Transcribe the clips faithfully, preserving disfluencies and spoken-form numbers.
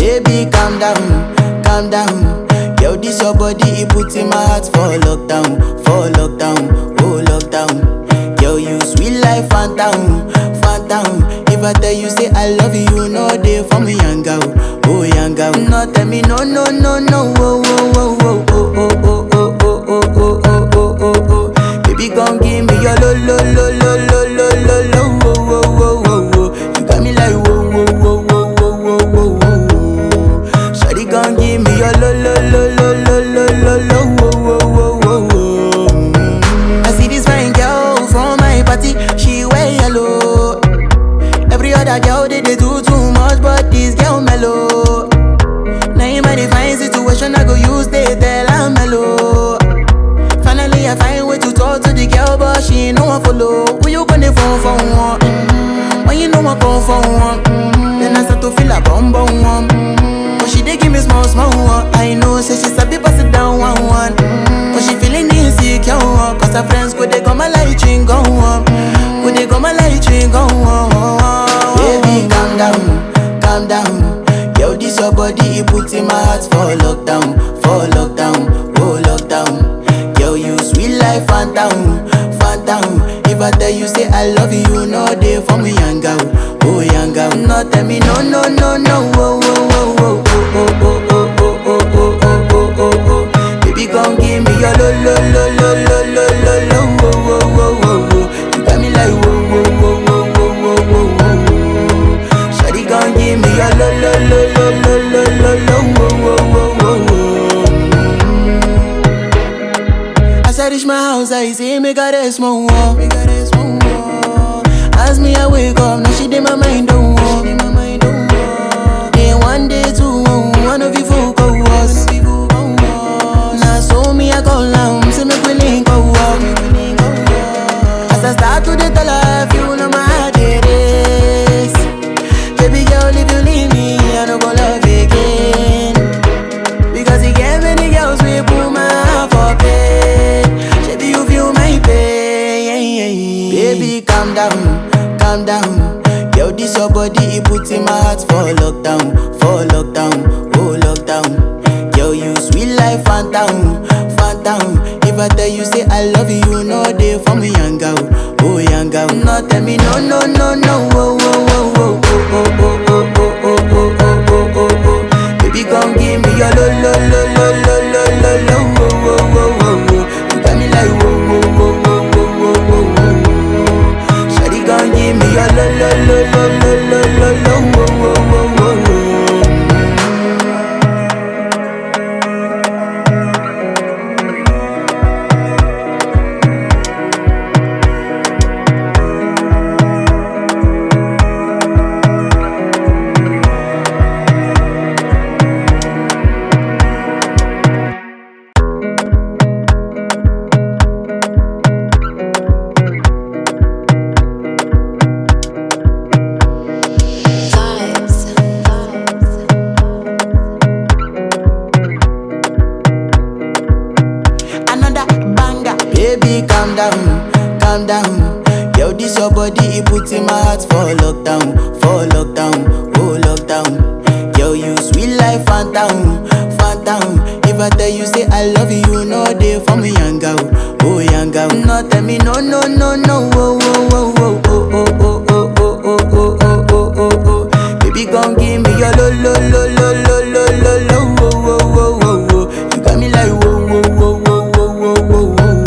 Baby, calm down, calm down. Yo, this your body, it puts in my heart for lockdown, for lockdown, oh lockdown. Yo, you sweet life, phantom, phantom. If I tell you say I love you, you know they for me, young girl, oh young girl. No, tell me no, no, no, no, oh, oh, oh, oh, oh, oh, oh, oh, oh, oh, oh, oh, oh, oh. Baby, gon' give me your lo, lo, lo, lo, lo, lo, lo, lo, oh, oh, oh, oh, oh. You got me like whoa, whoa, whoa, whoa, whoa, whoa, whoa, whoa. Shawty gon' give me your lo, lo, lo, lo, lo, lo, lo, lo, oh, oh, oh, oh, oh. I see this fine girl from my party, she wear yellow. Every other girl they, they do too much, but this girl mellow. Now in my divine situation, I go use they tell I'm mellow. Finally I find way to talk to the girl, but she ain't no one follow. Who you gonna phone for one? Mm-hmm. When you know I come for one, mm-hmm. Then I start to feel a bum bum one. Mm-hmm. But she dey give me small small one. I know say she sabi pass it down one one. Mm-hmm. But she feeling insecure one, cause her friends go they come my light ring go on. Go they come my light ring go on. Baby, calm down, calm down. Yo, this your body, it puts in my heart for lockdown, for lockdown, oh lockdown. Yo, you sweet life, phantom, phantom. If I tell you say I love you, you know they for me, young girl, oh young girl. No, tell me no, no, no, no, oh, oh, oh, oh, oh, oh, oh, oh, oh, oh, oh, oh, oh, oh. Baby, gon' give me your lo, lo, lo, lo, lo, lo, lo, lo, oh, oh, oh, oh, oh. You got me like whoa, whoa, whoa, whoa, whoa, whoa, whoa, whoa. Shawty gon' give me your lo, lo, lo, lo, lo, lo, lo, lo, oh, oh, oh, oh, oh. As I reach my house, I see me got a small wall. Me got a small wall. As me I wake up, now she did my mind don't walk. Then one day two, one of you folk go was. Now so me I go down, see me willing go walk. As I start to the tell her, you know my heart it is. Baby girl, if you leave me, I don't go love again. Because you get many girls we put my heart for pain. Baby, you feel my pain. Baby, calm down, calm down. Yo, this your body, it puts in my heart for lockdown, for lockdown, oh lockdown. Yo, you sweet life, phantom, phantom. If I tell you say I love you, you know they for me, young girl, oh young girl. No, tell me no, no, no, no, oh, oh, oh, oh, oh, oh, oh, oh, oh, oh, oh, oh, oh, oh. Baby, gon' give me your lo, lo, lo, lo, lo, lo, lo, lo, oh, oh, oh, oh, oh. You got me like whoa, whoa, whoa, whoa, whoa, whoa, whoa, whoa. Shawty gon' give me your lo, lo, lo, lo, lo, lo, lo, lo, oh, oh, oh, oh, oh. Baby, calm down, calm down. Yo, this your body, it puts in my heart for lockdown, for lockdown, oh lockdown. Yo, you sweet life, phantom, phantom. If I tell you say I love you, you know they for me, young girl, oh young girl. No, tell me no, no, no, no, oh, oh, oh, oh, oh, oh, oh, oh, oh, oh, oh, oh, oh, oh. Baby, gon' give me your lo, lo, lo, lo, lo, lo, lo, lo, oh, oh, oh, oh, oh. You got me like whoa, whoa, whoa, whoa, whoa, whoa, whoa, whoa.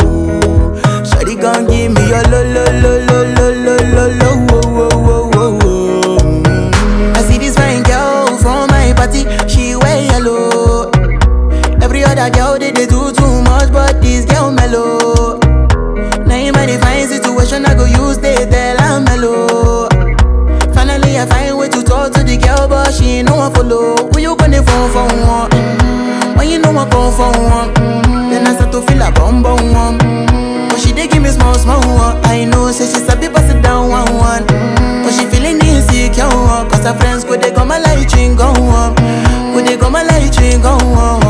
Gon' give me your lo lo lo lo lo lo lo lo wo wo wo wo wo. Mm. I see this fine girl from my party, she wear yellow. Every other girl they, they do too much, but this girl mellow. Now in my divine situation, I go use they tell I'm mellow. Finally I find way to talk to the girl, but she ain't no one follow. Who you gonna phone for one? Mm. When you know I come for one, mm. Then I start to feel a bum bum one. She dey give me small, small one. I know, say she sabi pass it down one, one. Mm. But she feeling insecure one, cause her friends go they come my light ring go on. Go they come my light ring go on.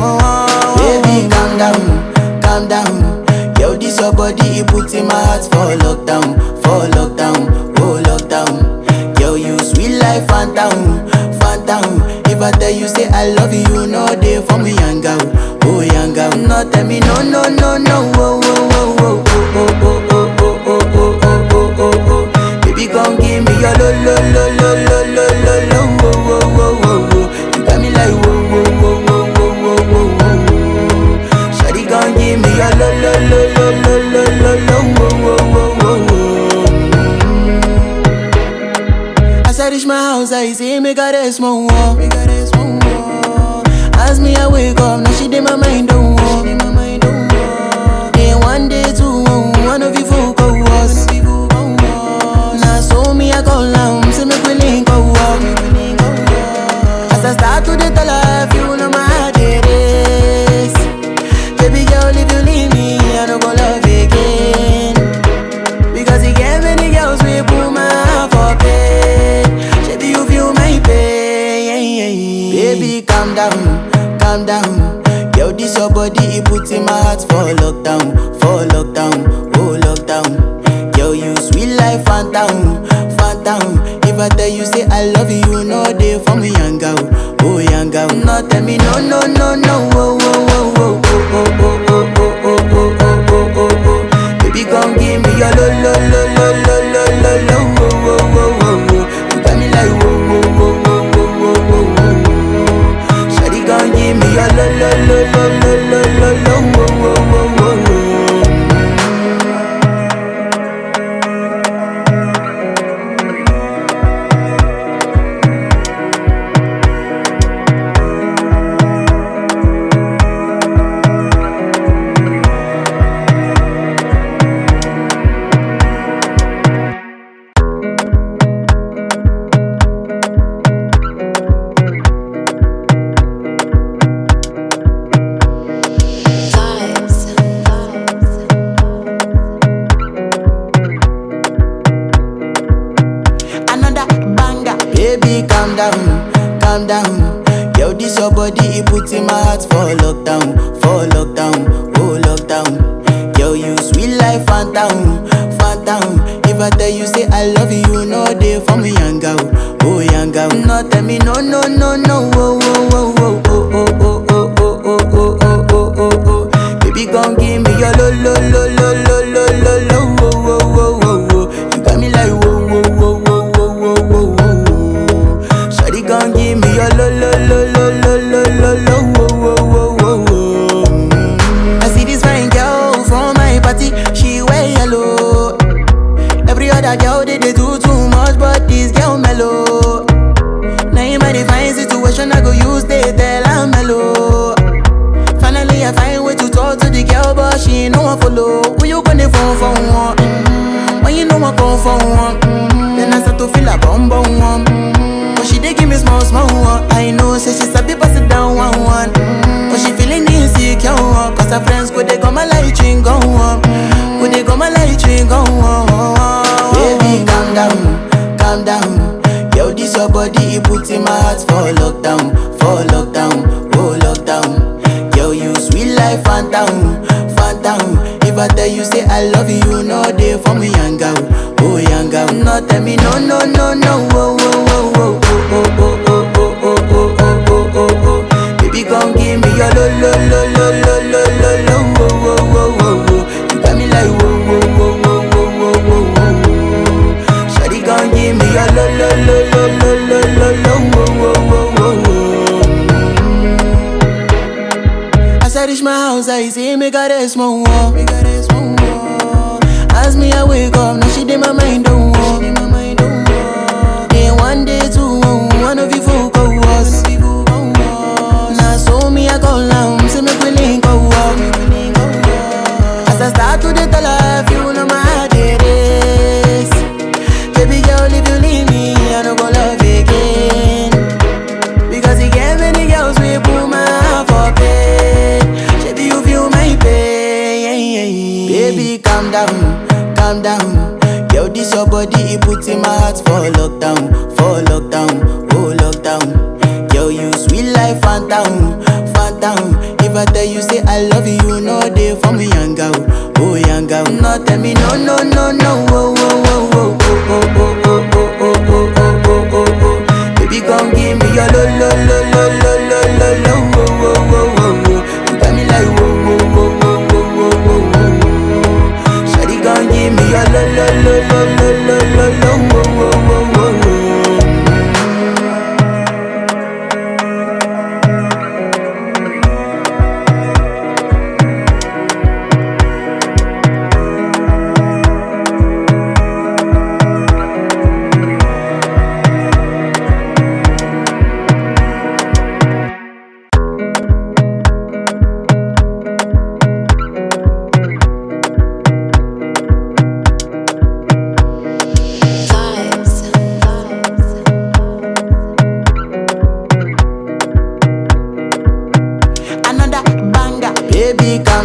Baby, calm down, calm down. Yo, this your body, it puts in my heart for lockdown, for lockdown, oh lockdown. Yo, you sweet life, phantom, phantom. If If I tell you say I love you, you know they for me yanga, oh yanga. No tell me no no no no, oh oh oh oh oh oh oh oh oh oh oh oh oh. Baby come give me your lo lo lo lo lo lo lo lo, oh oh oh oh oh. You got me like whoa whoa whoa whoa whoa whoa whoa. Shawty come give me your lo lo lo lo lo lo lo lo, oh oh oh oh oh. As I reach my house, I see me got a small wall. Me got a small wall. As me I wake up, now she did my mind don't walk. Day one, day two, one of you folk go was. Now so me I call now, say me we link go walk. As I start to the tell her, you know my heart it is. Baby girl, if you leave me, I don't go love again. Because you get many girls we put my heart for pain. Baby, you feel my pain. Baby, calm down, calm down. Yo, this your body, it puts in my heart for lockdown, for lockdown, oh lockdown. Yo, you sweet life, phantom, phantom. If I tell you say I love you, you know they for me young girl, oh young girl. No tell me no no no no, oh oh oh oh oh oh oh oh oh oh oh oh oh. Baby, come give me your lo lo lo lo lo lo lo lo, oh oh oh oh. You got me like whoa whoa whoa whoa whoa whoa whoa. Shawty, come give me your lo lo lo lo lo lo lo lo, oh oh oh oh oh. Baby, calm down, calm down. Yo, this your body, it puts in my heart for lockdown, for lockdown, oh lockdown. Yo, you sweet life, phantom, phantom. If I tell you say I love you, you know they for me young girl, oh young girl. No tell me no no no no, oh oh oh oh oh oh oh oh oh oh oh oh oh oh. Baby, come give me your lo lo lo lo lo lo lo lo, oh oh oh oh oh. You got me like whoa whoa whoa whoa whoa whoa whoa. Gon' give me your lo lo lo lo lo lo lo lo, wo wo wo wo wo. Mm. I see this fine girl from my party, she wear yellow. Every other girl they, they do too much, but this girl mellow. Now in my divine situation, I go use they tell I'm mellow. Finally I find way to talk to the girl, but she ain't no one follow. Who you gonna phone for one? Mm. When you know I come for one, mm. Then I start to feel a bum bum one. But she dey give me small, small one. I know, say she sabi pass it down one, one. Mm. But she feeling insecure, one. Cause her friends go they go my light ring go on. Go they go my light ring go on. Baby, calm down, calm down. Yo, this your body, it puts in my heart for lockdown, for lockdown, oh lockdown. Yo, you sweet life, phantom, phantom. If I tell you say I love you, you know they for me young girl, oh young girl. No tell me no no no no, oh oh oh oh. Oh, oh, oh, oh, oh, oh, oh, oh, oh, oh. Baby, come give me your lo, lo, lo, lo, lo, lo, lo, lo, oh, oh, oh, oh, oh. You got me like whoa, whoa, whoa, whoa, whoa, whoa, whoa, whoa. Shawty, come give me your lo, lo, lo, lo, lo, lo, lo, lo, oh, oh, oh, oh. As I reach my house, I see me got a small wall. Me got a small wall. As me I wake up, now she did my mind don't walk. Day one, day two, one of you folk go was. Now so me I call now, say me we link go walk. As I start to the tell her, you know my heart it is. Baby girl, if you leave me, I don't go love again. Because you get many girls we put my heart for pain. Baby, you feel my pain. Baby, calm down, calm down. Yo, this your body, it puts in my heart for lockdown, for lockdown, oh lockdown. Yo, you sweet life, phantom, phantom. If I tell you say I love you, you know they for me young girl, oh young girl. No tell me no no no no, oh oh oh oh oh oh oh oh oh oh oh oh oh. Baby, come give me your lo lo lo lo.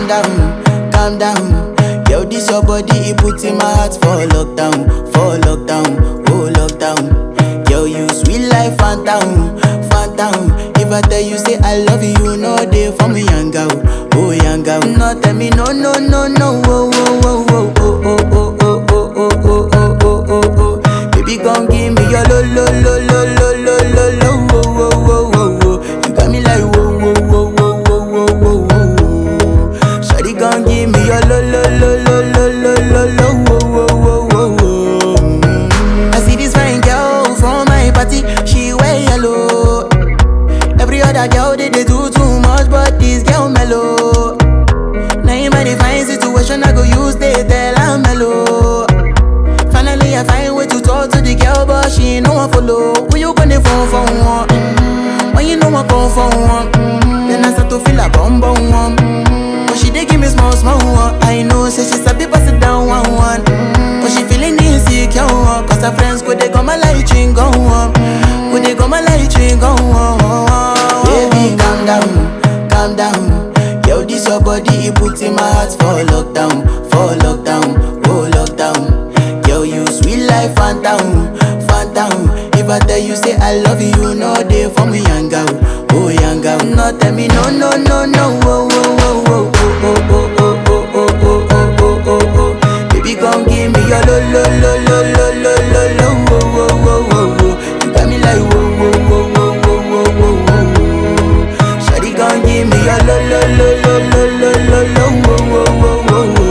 calm down, calm down. Yo, this your body, it put in my heart for lockdown, for lockdown, oh lockdown. Yo, you sweet life, phantom, phantom. If I tell you say I love you, no day for me, young girl, oh young girl. No tell me no, no, no, no, oh, oh, oh, oh, oh, oh, oh, oh, oh, oh, oh, oh, oh, oh. Baby, gon' give me your lo, lo, lo, lo, lo, lo, lo, lo, oh, oh, oh, oh, oh. You got me like whoa, whoa, whoa, whoa, whoa, whoa, whoa, whoa. Shawty gon' give me your lo, lo, lo, lo, lo, lo, lo, lo, oh, oh, oh, oh, oh. I see this fine girl from my party, she wear yellow. Every other girl they, they do too much, but this girl mellow. Now in my divine situation, I go use they tell I'm mellow. Finally I find way to talk to the girl, but she ain't no one follow. Who you gonna phone for one? Mm-hmm. When you know I come for one, mm-hmm. Then I start to feel a bum bum one. Mm-hmm. But she dey give me small small one. I know say she sabi pass it down one one. Mm-hmm. But she feeling insecure one, cause her friends go they come my light ring go on. Go they come my light ring go on. Baby calm down, calm down. Yo, this your body, it put in my heart for lockdown, for lockdown, oh lockdown. Yo, you sweet life, phantom, phantom. If I tell you say I love you, no day for me, young girl, oh young girl. No tell me no, no, no, no, oh, oh, oh, oh, oh, oh, oh, oh, oh, oh, oh, oh, oh, oh. Baby, gon' give me your lo, lo, lo, lo, lo, lo, lo, lo, oh, oh, oh, oh, oh. You got me like whoa, whoa, whoa, whoa, whoa, whoa, whoa, whoa. Shawty gon' give me your lo, lo, lo, lo, lo, lo, lo, lo, oh, oh, oh, oh, oh.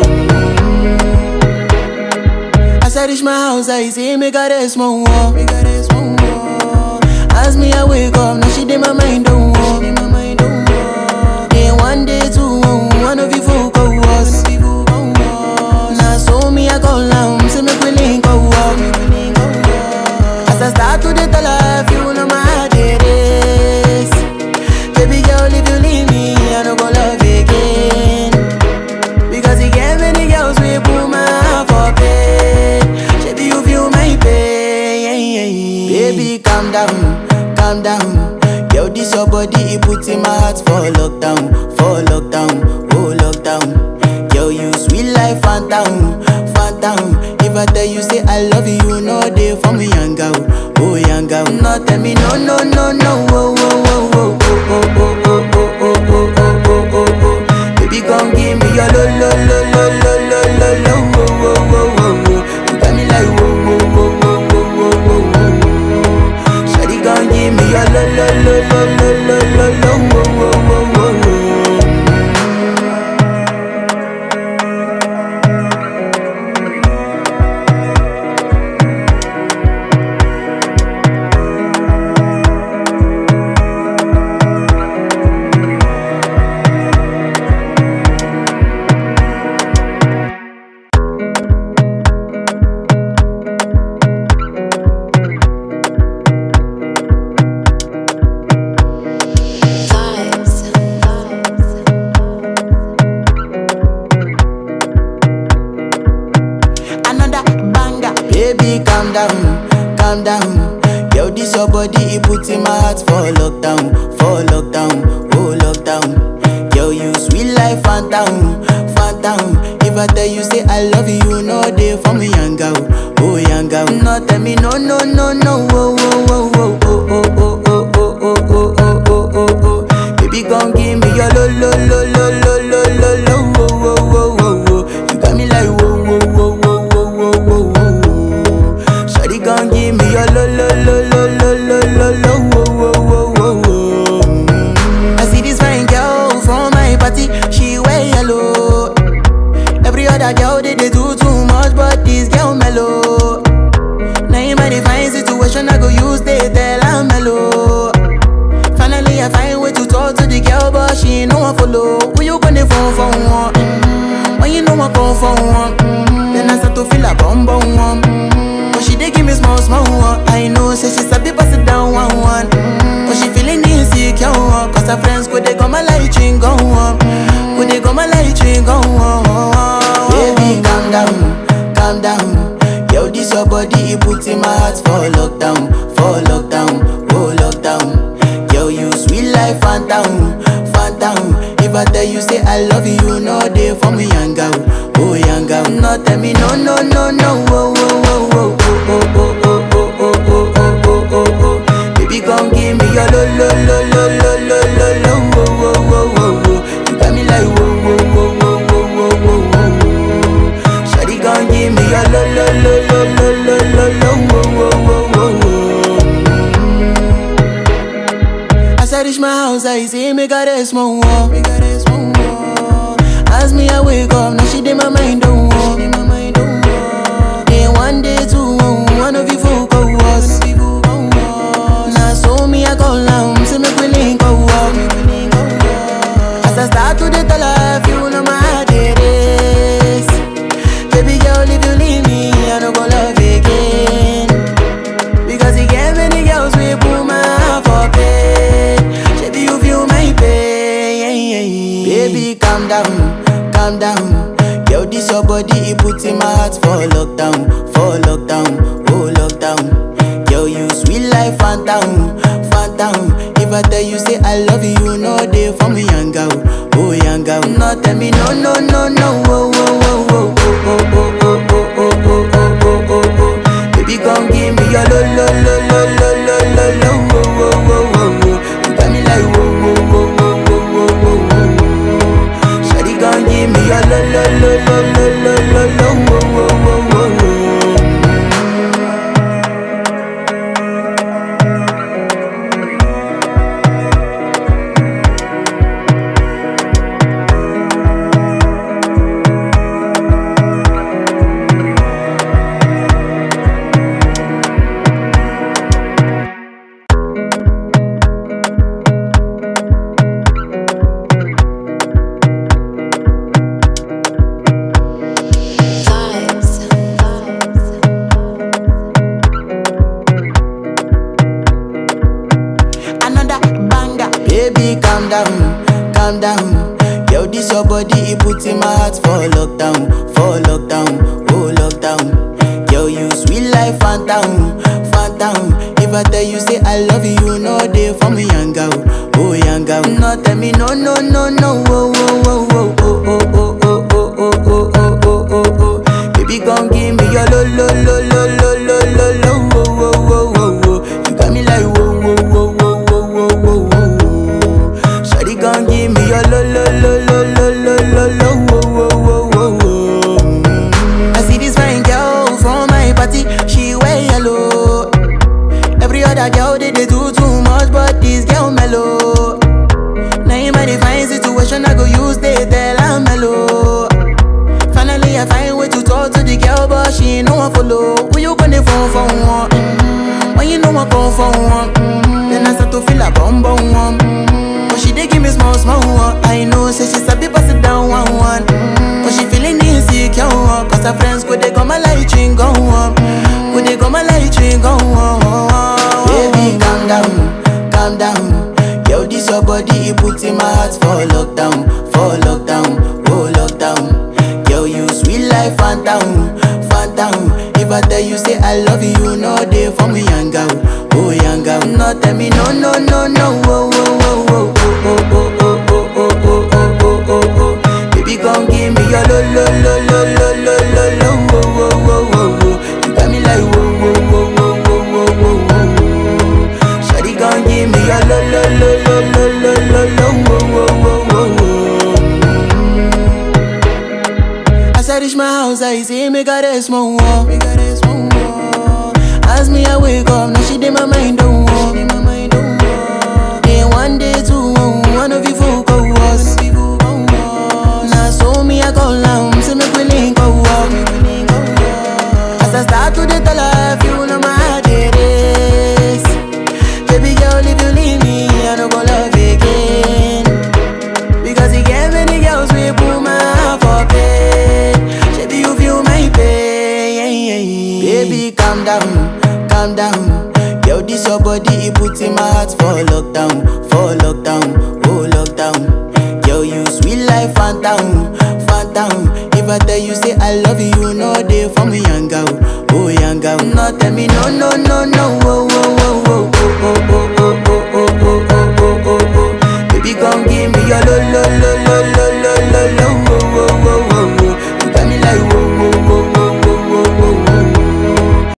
As I reach my house, I see me got a small wall. Me got a small wall. As me I wake up, now she did my mind don't walk. Then one day two, one of you folk go was. Now so me I go down, see me willing go walk. As I start to the tell her, you know my heart it is. Baby girl, if you leave me, I don't go love again. Because you get many girls we put my heart for bed. Baby, you feel my pain. Baby, calm down, calm down. Yo, this your body, it put in my heart for lockdown, for lockdown, oh lockdown. Yo, you sweet life, phantom, phantom. If I tell you say I love you, no day for me, young girl, oh young girl. No tell me no, no, no, no, oh, oh, oh, oh, oh, oh, oh, oh, oh, oh, oh, oh, oh, oh. Baby, gon' give me your lo, lo, lo, lo, lo, lo, lo, lo, oh, oh, oh, oh, oh. You got me like whoa, whoa, whoa, whoa, whoa, whoa, whoa, whoa. Shawty gon' give me your lo, lo, lo, lo, lo, lo, lo, lo, oh, oh, oh, oh, oh. Baby, calm down, calm down. Yo, this your body, it put in my heart for lockdown, for lockdown, oh lockdown. Yo, you sweet life, phantom, phantom. If I tell you say I love you, no day for me, young girl, oh young girl. No tell me no, no, no, no, oh, oh, oh, oh, oh, oh, oh, oh, oh, oh, oh, oh, oh, oh. Baby, gon' give me your lo, lo, lo, lo, lo, lo, lo, lo, oh, oh, oh, oh, oh. You got me like whoa, whoa, whoa, whoa, whoa, whoa, whoa. Gon' give me your lo lo lo lo lo lo lo lo wo wo wo wo wo. Mm. I see this fine girl from my party, she wear yellow. Every other girl they, they do too much, but this girl mellow. Now in my divine situation, I go use they tell I reach my house, I see me got a small wall. Me got a small wall. As me I wake up, now she did my mind don't walk. Day one, day two, one of you folk go was. Now so me I call now, say me we link go walk. As I start to the tell her, you know my heart it is. Baby girl, if you leave me, I don't go love again. Because you get many girls we put my heart for pain. Baby, you feel my pain. Baby, calm down, calm down. Yo, this your body, it puts in my heart for lockdown, for lockdown, oh lockdown. Yo, you sweet life, phantom, phantom. If I tell you say I love you, you know they for me young girl, oh young girl. No tell me no, no, no, no, oh, oh, oh, oh, oh, oh, oh, oh, oh, oh, oh, oh, oh. Baby, come give me your lo, lo, lo, lo, lo, lo, lo, lo, oh, oh, oh, oh, oh. You got me like whoa, whoa, whoa, whoa, whoa, whoa, whoa, whoa. Shawty, come give me your lo, lo, lo, lo, lo, lo, lo, lo, oh, oh, oh, oh, oh. Baby, calm down, calm down. Yo, this your body, it puts in my heart for lockdown, for lockdown, oh lockdown. Yo, you sweet life, phantom, phantom. If I tell you say I love you, you know they for me young girl, oh young girl. No tell me no, no, no, no, oh, oh, oh, oh, oh, oh, oh, oh, oh, oh, oh, oh, oh, oh. Baby, come give me your lo, lo, lo, lo, lo, lo, lo, lo, oh, oh, oh, oh, oh. You got me like whoa, whoa, whoa, whoa, whoa, whoa, whoa. Gon' give me your lo lo lo lo lo lo lo lo wo wo wo wo wo. Mm. I see this fine girl from my party, she wear yellow. Every other girl they, they do too much, but this girl mellow. Now in my divine situation, I go use they tell I'm mellow. Finally I find way to talk to the girl, but she ain't no one follow. Who you gonna phone for one? Mm-hmm. When you know I come for one, mm-hmm. Then I start to feel a bum bum one. Mm-hmm. But she dey give me small small one. I know say she sabi pass it down one one. Mm-hmm. But she feeling insecure one. Cause her friends go they go my light ring go on. Go they go my light ring go on. Baby calm down, calm down. Yo, this your body, it puts in my heart for lockdown, for lockdown, oh lockdown. Yo, you sweet life, phantom, phantom. If I tell you say I love you, you know they for me young girl, oh young girl. No tell me no, no, no, no, oh, oh, oh, oh, oh, oh, oh, oh, oh, oh, oh, oh, oh, oh. Baby, come give me your lo, lo, lo, lo, lo, lo, lo, lo, oh, oh, oh, oh, oh. You got me like whoa, whoa, whoa, whoa, whoa, whoa, whoa, whoa. Shawty, come give me your lo, lo, lo, lo, lo, lo, lo, lo, oh, oh, oh, oh, oh. As I reach my house, I see me got a small wall. Me got a small wall. As me I wake up, now she did my mind don't walk. Day one, day two, one of you folk go was. Now so me I call now, say me we link go walk. As I start to the tell her, you know my heart it is. Baby girl, if you leave me, I don't go love again. Because you get many girls we put my heart for pain. Baby, you feel my pain. Baby, calm down, calm down. Yo, this your body, it puts in my heart for lockdown, for lockdown, oh lockdown. Yo, you sweet life, phantom, phantom. If I tell you say I love you, you know they for me young girl, oh young girl. No tell me no, no, no, no, oh, oh, oh, oh, oh, oh, oh.